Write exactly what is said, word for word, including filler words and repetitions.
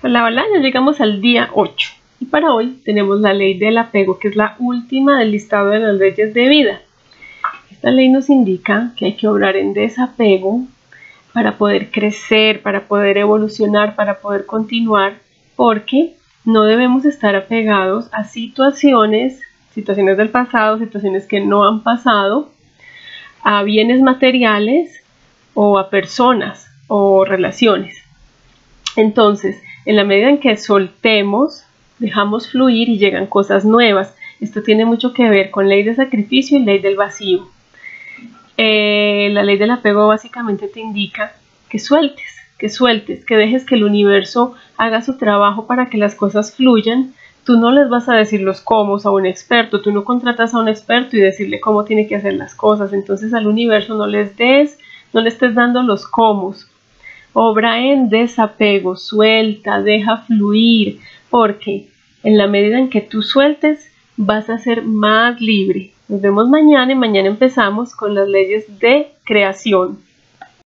Hola, hola, ya llegamos al día ocho y para hoy tenemos la ley del apego, que es la última del listado de las leyes de vida. Esta ley nos indica que hay que obrar en desapego para poder crecer, para poder evolucionar, para poder continuar, porque no debemos estar apegados a situaciones, situaciones del pasado, situaciones que no han pasado, a bienes materiales o a personas o relaciones. Entonces, en la medida en que soltemos, dejamos fluir y llegan cosas nuevas. Esto tiene mucho que ver con ley de sacrificio y ley del vacío. Eh, la ley del apego básicamente te indica que sueltes, que sueltes, que dejes que el universo haga su trabajo para que las cosas fluyan. Tú no les vas a decir los cómo a un experto, tú no contratas a un experto y decirle cómo tiene que hacer las cosas. Entonces al universo no les des, no le estés dando los cómo. Obra en desapego, suelta, deja fluir, porque en la medida en que tú sueltes, vas a ser más libre. Nos vemos mañana y mañana empezamos con las leyes de creación.